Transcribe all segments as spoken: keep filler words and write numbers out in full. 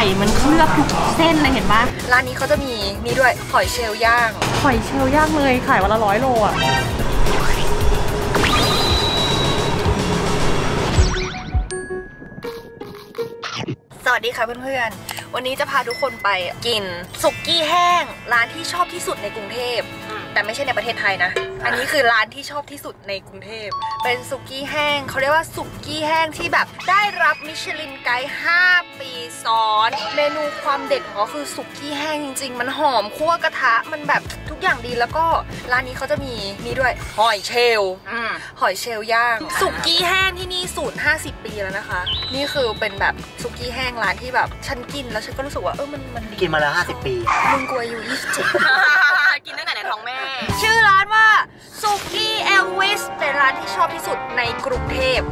มันเคลือบทุกเส้นเลยเห็นปะร้านนี้เขาจะมีมีด้วยหอยเชลล์ย่างหอยเชลล์ย่างเลยขายวันละร้อยโลอ่ะสวัสดีค่ะเพื่อนๆวันนี้จะพาทุกคนไปกินสุกี้แห้งร้านที่ชอบที่สุดในกรุงเทพแต่ไม่ใช่ในประเทศไทยนะอันนี้คือร้านที่ชอบที่สุดในกรุงเทพเป็นสุกี้แห้งเขาเรียกว่าสุกี้แห้งที่แบบได้รับมิชลินไกด์ห้าปีซ้อนเมนูความเด็ดของเขาคือสุกี้แห้งจริงๆมันหอมคั่วกระทะมันแบบทุกอย่างดีแล้วก็ร้านนี้เขาจะมีมีด้วยหอยเชลล์หอยเชลล์ย่างสุกี้แห้งที่นี่สูตรห้าสิบปีแล้วนะคะนี่คือเป็นแบบสุกี้แห้งร้านที่แบบฉันกินแล้วฉันก็รู้สึกว่าเออมันมันดีกินมาแล้วห้าสิบปีมึงกลัวอยู่ยี่สิบเจ็ดกินตั้งแต่ในท้องแม่ชื่อร้านว่าสุกี้เอลวิสเป็นร้านที่ชอบที่สุดในกรุงเทพ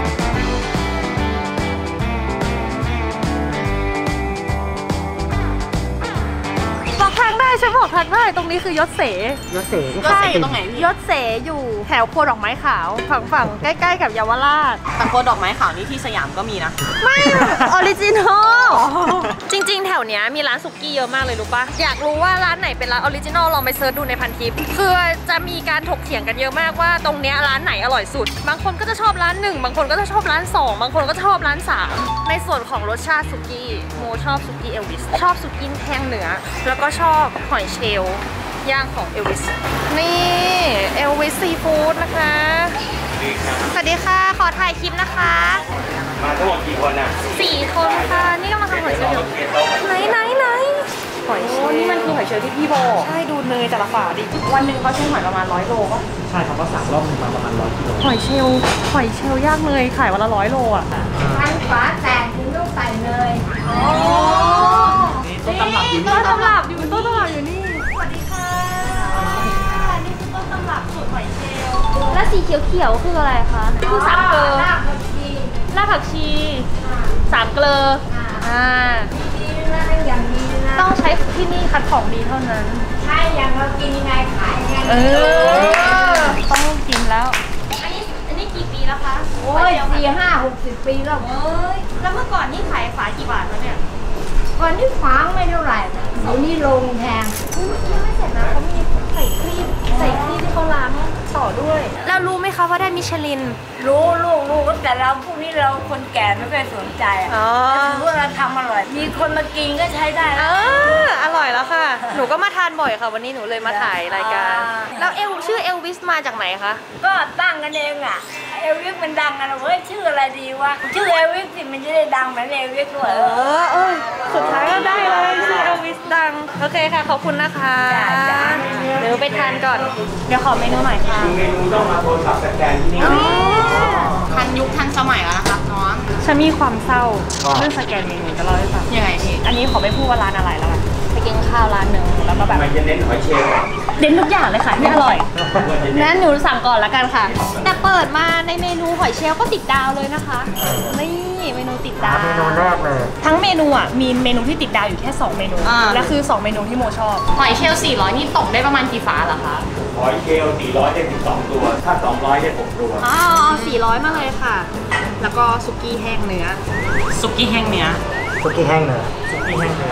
บอกทางได้ฉันบอกทางได้ตรงนี้คือยศเสยศเสยศเสอยู่ตรงไหนพี่ยศเสอยู่แถวโพดอกไม้ขาวฝั่งฝั่งใกล้ๆกับเยาวราชแต่โพดอกไม้ขาวนี่ที่สยามก็มีนะไม่ออริจินอลจริงๆแถวเนี้ยมีร้านสุกี้เยอะมากเลยรู้ปะอยากรู้ว่าร้านไหนเป็นร้านออริจินอลลองไปเซิร์ชดูในพันทิปคือจะมีการถกเถียงกันเยอะมากว่าตรงเนี้ยร้านไหนอร่อยสุดบางคนก็จะชอบร้านหนึ่งบางคนก็จะชอบร้านสองบางคนก็ชอบร้านสามในส่วนของรสชาติสุกี้โมชอบสุกี้เอลวิสชอบสุกี้แห้งเนื้อแล้วก็ชอบหอยเชลล์ย่างของเอลวิสนี่เอลวิสซีฟู้ดนะคะสวัสดีค่ะขอถ่ายคลิปนะคะมาทั้งหมดกี่คนอ่ะสี่คนค่ะนี่ก็มาทำหอยเชลล์ไหนไหนไหนหอยเชลล์นี่มันคือหอยเชลล์ที่พี่บอกใช่ดูเนยแต่ละฝาดิวันหนึ่งเขาใช้หอยประมาณร้อยโลก็ใช่ครับก็สั่งรอบนึงมาประมาณร้อยกิโลหอยเชลล์หอยเชลล์ย่างเนยขายวันละร้อยโลอ่ะทางฝาแตกถึงต้องใส่เนยอ๋อต้นตำรับอยู่ต้นตำรับอยู่ต้นตำรับอยู่นี่สวัสดีค่ะนี่คือต้นตำรับสูตรหอยเชลล์และสีเขียวๆคืออะไรคะคือสามเกลือรากผักชีรากผักชีสามเกลืออ่าดีนะอย่างดีนะต้องใช้ที่นี่คัดของดีเท่านั้นใช่อย่างเรากินยังไงขายยังไงเออต้องกินแล้วอันนี้อันนี้กี่ปีแล้วคะโอ้ยสี่ห้าหกสิบปีแล้วเอ้ยแล้วเมื่อก่อนนี่ขายฝากี่บาทแล้วเนี่ยก่อนนี่ฟังไม่เท่าไหร่เดี๋ยวนี้ลงแพงยังไม่เสร็จนะเขามีใส่ครีมใส่ครีมที่เขาล้างต่อด้วยแล้วรู้ไหมคะว่าได้มิชลินรู้ลูกลูกแต่เราพวกนี้เราคนแก่ไม่เคยสนใจอ๋อถือว่าเราทำอร่อยมีคนมากินก็ใช้ได้เอออร่อยแล้วค่ะหนูก็มาทานบ่อยค่ะวันนี้หนูเลยมาถ่ายรายการแล้วเอลชื่อเอลวิสมาจากไหนคะก็ตั้งกันเองอ่ะเอลวิสมันดังกันเว้ยชื่ออะไรดีวะชื่อเอลวิสสิมันจะได้ดังเหมือนเอลวิสด้วยเออเออสุดท้ายก็ได้เลยชื่อเอลวิสดังโอเคค่ะขอบคุณนะคะเดี๋ยวไปทานก่อนเดี๋ยวขอเมนูหน่อยค่ะเมนูต้องมาโทรศัพท์สแกนที่นี่ทันยุคทันสมัยแล้วนะคะน้องฉันมีความเศร้าเรื่องสแกนเมนูจะเล่าให้ฟังยังไงพี่อันนี้ขอไม่พูดว่าร้านอะไรแล้วกันไปกินข้าวร้านหนึ่งแล้วก็แบบมันจะเน้นหอยเชลล์เน้นทุกอย่างเลยค่ะที่อร่อยนั้นหนูสั่งก่อนแล้วกันค่ะแต่เปิดมาในเมนูหอยเชลล์ก็ติดดาวเลยนะคะนี่เมนูติดดาวเมนูแรกเลยทั้งเมนูอ่ะมีเมนูที่ติดดาวอยู่แค่สองเมนูและคือสองเมนูที่โมชอบหอยเชลล์สี่ร้อยนี่ตกได้ประมาณกี่ฝาเหรอคะหอยเชลล์สี่ร้อยได้สิบสองตัวถ้าสองร้อยได้หกตัวอ๋อสี่ร้อยมาเลยค่ะแล้วก็สุกี้แห้งเนื้อสุกี้แห้งเนื้อสุกี้แห้งเนื้อสุกี้แห้งเนื้อ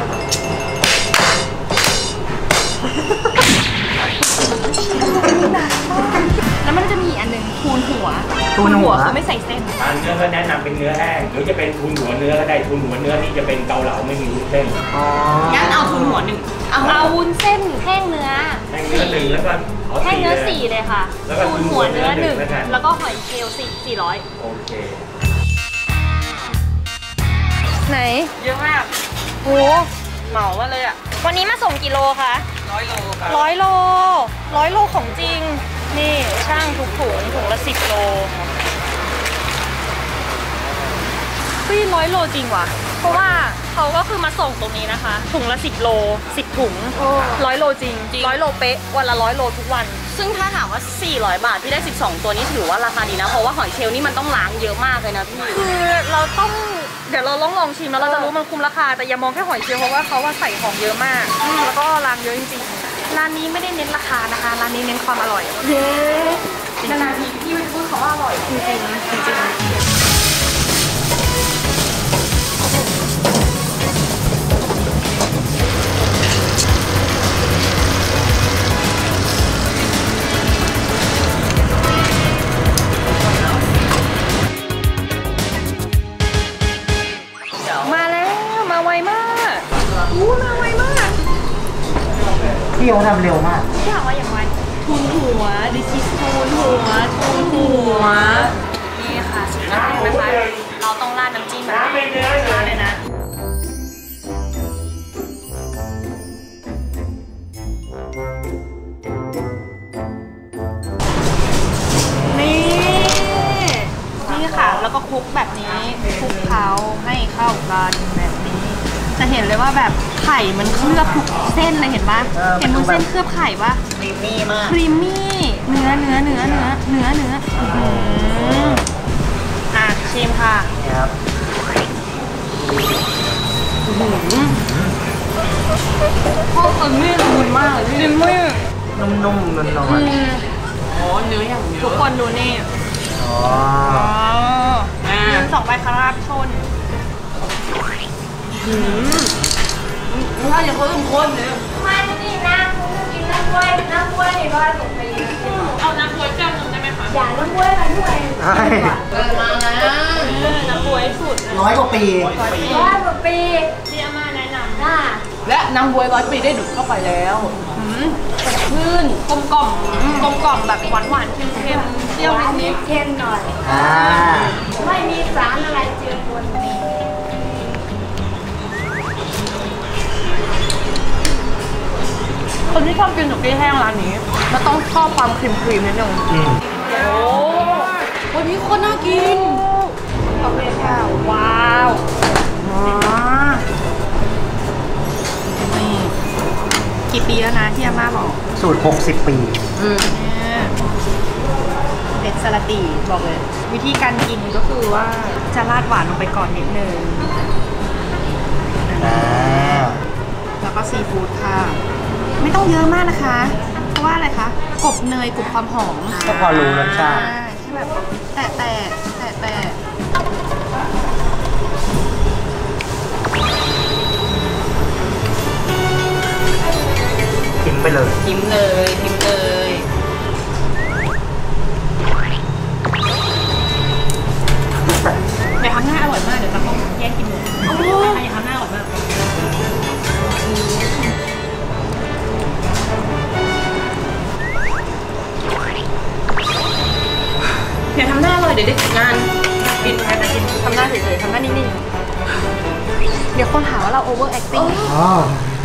แล้วมันจะมีอันนึงทูนหัวทูนหัวเขาไม่ใส่เส้นอันเนื้อก็แนะนำเป็นเนื้อแห้งหรือจะเป็นทูนหัวเนื้อก็ได้ทูนหัวเนื้อนี่จะเป็นเกาเหลาไม่มีวุ้นเส้นอ๋องั้นเอาทูนหัวหนึ่งเอาเอาวุ้นเส้นแห้งเนื้อแห้งเนื้อหนึ่งแล้วก็แห้งเนื้อสี่เลยค่ะทูนหัวเนื้อหนึ่งแล้วก็หอยเชลล์สี่สี่ร้อยโอเคไหนเยอะมากโอ้เหมามาเลยอ่ะวันนี้มาส่งกี่โลคะร้อยโลครับร้อยโลร้อยโลของจริงนี่ช่างทุกถุงถุงละสิบโลพี่ร้อยโลจริงว่ะเพราะว่าเขาก็คือมาส่งตรงนี้นะคะถุงละสิบโลสิบถุงร้อยโลจริงร้อยโลเป๊ะวันละร้อยโลทุกวันซึ่งถ้าถามว่าสี่ร้อยบาทที่ได้สิบสองตัวนี้ถือว่าราคาดีนะเพราะว่าหอยเชลล์นี่มันต้องล้างเยอะมากเลยนะพี่คือเราต้องเดี๋ยวเราลองลองชิมแล้วเราจะรู้มันคุ้มราคาแต่อย่ามองแค่หอยเชลล์เพราะว่าเขาว่าใส่ของเยอะมากแล้วก็ล้างเยอะจริงๆร้านนี้ไม่ได้เน้นราคานะคะร้านนี้เน้นความอร่อยเย้นานๆทีพี่พูดเขาว่าอร่อยจริงๆจริงๆพี่เขาทำเร็วมากอยากว่าอย่างไรทุนหัวดิชิสทุนหัวทุนหัวนี่ค่ะสุดยอดนะคะเราต้องราดน้ำจิ้มแบบนี้เลยนะนี่นี่ค่ะแล้วก็คลุกแบบนี้คลุกเคล้าให้เข้ากันแบบนี้จะเห็นเลยว่าแบบไข่มันเคลือบทุกเส้นเลยเห็นปะเห็นมุ้นเส้นเคลือบไข่ปะครีมมี่มากครีมมี่เนื้อเนื้อเนื้อเนื้อเนื้อเนื้ออ่ะชิมค่ะนี่ครับพวกมันไม่รุนมากครีมมี่นุ่มๆนวลอ๋อเนื้ออย่างเยทุกอะคนดูนี่ๆอ๋อหนึ่งสองใบคาราบชนถ้าอย่างเขาต้องข้นเนี่ยมาที่นี่นะกินน้ำกล้วยน้ำกล้วยนี่ร้อยกว่าปีเอาน้ำบวยแก้วนึงได้ไหมคะอย่าน้ำกล้วยมาด้วยใช่เออมาแล้วน้ำบวยสุดร้อยกว่าปีร้อยกว่าปีที่อาม่าแนะนำน่าและน้ำบวยร้อยปีได้ดูดเข้าไปแล้วสดชื่นกลมกล่อมกลมกล่อมแบบหวานหวานๆเค็มๆเปรี้ยวหวานนิดเค็มหน่อยอ่าไม่มีสารอะไรเจือปนมีๆคนที่ชอบกินสุกี้แห้งร้านนี้มันต้องชอบความครีมครีมนิดนึงอืมโอ้วันนี้คนน่ากินขอบคุณค่ะว้าวนี่กี่ปีแล้วนะที่อาม่าบอกสูตรหกสิบปีเด็ดสลัดตีบอกเลย วิธีการกินก็คือว่าจะราดหวานลงไปก่อนนิดนึงอ่าแล้วก็ซีฟู้ดค่ะ ไม่ต้องเยอะมากนะคะ เพราะว่าอะไรคะกลบเนยกลบความหอมก็พอรู้รสชาติใช่ที่แบบแต่แต่แต่แต่ทิ้งไปเลยทิมเลยทิมเลยเดี๋ยวทำหน้าอร่อยมากเดี๋ยวจะต้องแยกกินหมูโอ้ยทำหน้าอร่อยมากเดี๋ยวทำหน้าอร่อยเดี๋ยวได้งานกินงานกินทำหน้าเฉยๆทำหน้านิ่งๆเดี๋ยวคนหาว่าเรา over acting อ๋อ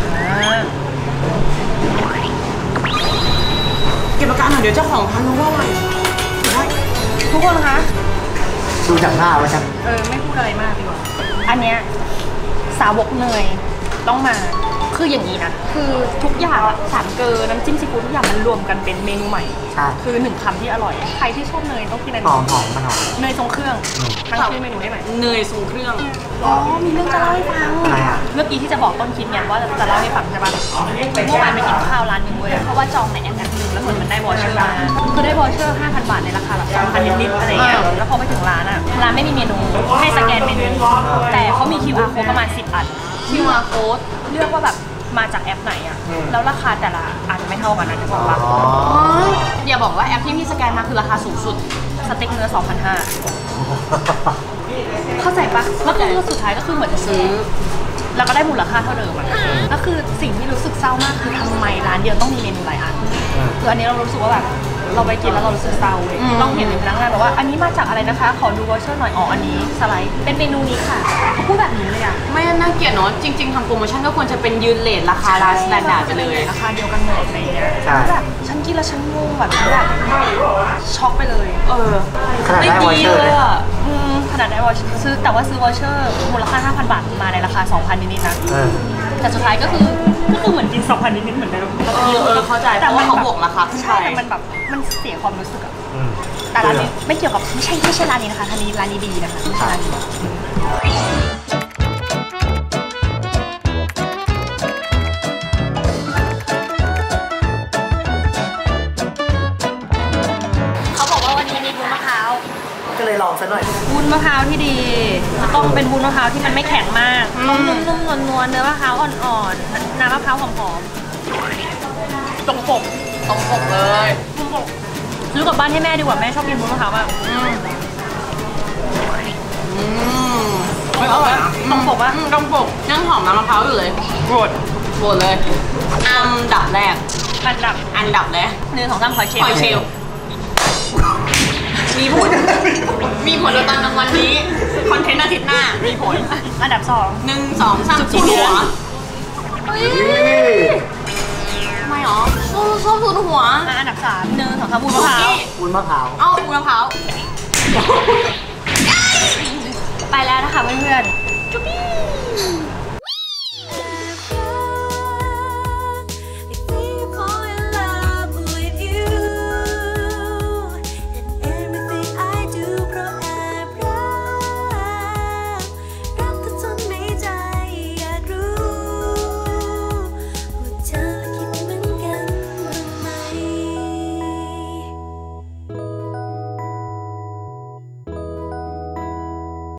เก็บอาการหน่อยเดี๋ยวเจ้าของทำรู้ว่าอะไรทุกคนคะดูจากหน้าแล้วกันเออไม่พูดอะไรมากดีกว่า อันเนี้ยสาวกเนยต้องมา คืออย่างนี้นะ คือทุกอย่างอะสามเกลือน้ำจิ้มซีฟู้ดทุกอย่างมันรวมกันเป็นเมนูใหม่ใช่คือหนึ่งคำที่อร่อย ใครที่ชอบเนยต้องกินอันหอนี้มหอมมันหอมเนยทรงเครื่องอืมตั้งชื่อเมนูได้ไหมเนยทรงเครื่องอ๋อ มีเรื่องจะเล่าให้ฟังอะไรอ่ะเมื่อกี้ที่จะบอกต้นคลิปเนี่ยว่าจะเล่าให้ฟังใช่ปะเมื่อวานไปกินข้าวร้านหนึงเว้ยเพราะว่าจองในแอปแอปนึงแล้วเหมือนมันได้วอเชอร์มาคือได้วอเชอร์ ห้าพัน บาทในราคาแบบสองพันนิดๆอะไรเงี้ยแล้วพอไปถึงร้านอ่ะร้านไม่มีเมนูให้สแกนเมนูแต่เขามี คิว อาร์ code ประมาณสิบอันคิว อาร์ code เลือกว่าแบบมาจากแอปไหนอ่ะแล้วราคาแต่ละอันไม่เท่ากันนะจะบอกว่าอ๋ออย่าบอกว่าแอปที่พี่สแกนมาคือราคาสูงสุดสเต็กเนื้อ สองพันห้าร้อย เข้าใจปะแล้วคือสุดท้ายก็คือเหมือนซื้อ แล้วก็ได้มูลค่าเท่าเดิมอะก็คือสิ่งที่รู้สึกเศร้ามากคือทำไมร้านเดียวต้องมีเมนูหลายอันคืออันนี้เรารู้สึกว่าแบบเราไปกินแล้วเรารู้สึกเศร้าเลยต้องเห็นในพนักงานบอกว่าอันนี้มาจากอะไรนะคะ ขอดูวอเชอร์หน่อยอ๋ออันนี้สไลด์เป็นเมนูนี้ค่ะเขาพูดแบบนี้เลยอะไม่น่าเกลียดเนาะจริงๆทำโปรโมชั่นก็ควรจะเป็นยืนเลทราคาร้านสแตนดาร์ดไปเลยราคาเดียวกันหมดอะไรเงี้ยใช่แบบฉันกินแล้วฉันงงแบบฉันแบบช็อกไปเลยเออขนาดได้วอเชอร์เลเลยยอะอืมขนาดได้วอเชอร์ซื้อแต่ว่าซื้อวอเชอร์มูลค่า ห้าพัน บาทมาในราคา สองพัน นิดๆนะเออแต่สุดท้ายก็คือก็คือเหมือนกิน สองพัน นิดๆเหมือนเดิมเออเออเข้าใจเพราะว่าเขาบวกราคาขึ้นไปใช่แต่มันแบบมันเสียความรู้สึกอะอืมแต่ร้านนี้ไม่เกี่ยวกับไม่ใช่ไม่ใช่ร้านนี้นะคะร้านนี้ร้านนี้ดีนะคะไม่ใช่ร้านนี้เขาบอกว่าวันนี้มีวุ้นมะพร้าวก็เลยลองซะหน่อยวุ้นมะพร้าวที่ดีต้องเป็นวุ้นมะพร้าวที่มันไม่แข็งมากต้องนุ่มๆนวลๆเนื้อมะพร้าวอ่อนๆน้ำมะพร้าวหอมๆตรงปกตรงปกเลยตรงปกซื้อกลับบ้านให้แม่ดีกว่าแม่ชอบกินวุ้นมะพร้าวมากอืมไม่อร่อยนะตรงปกปะอืมตรงปกยังหอมน้ำมะพร้าวอยู่เลยโกรธโกรธเลยอันดับแรกอันดับอันดับเลยหนึ่งสองสามหอยเชลล์หอยเชลล์มีผล มีผลตอนกลางวันนี้ คอนเทนต์อาทิตย์หน้า มีผลอันดับสองหนึ่งสองสามทุนหัวทำไมหรอชอบชอบทุนหัวอันดับสามหนึ่งสองสามบุญมะพร้าววุ้นมะพร้าวเอ้าบุญมะพร้าวไปแล้วนะคะเพื่อนๆ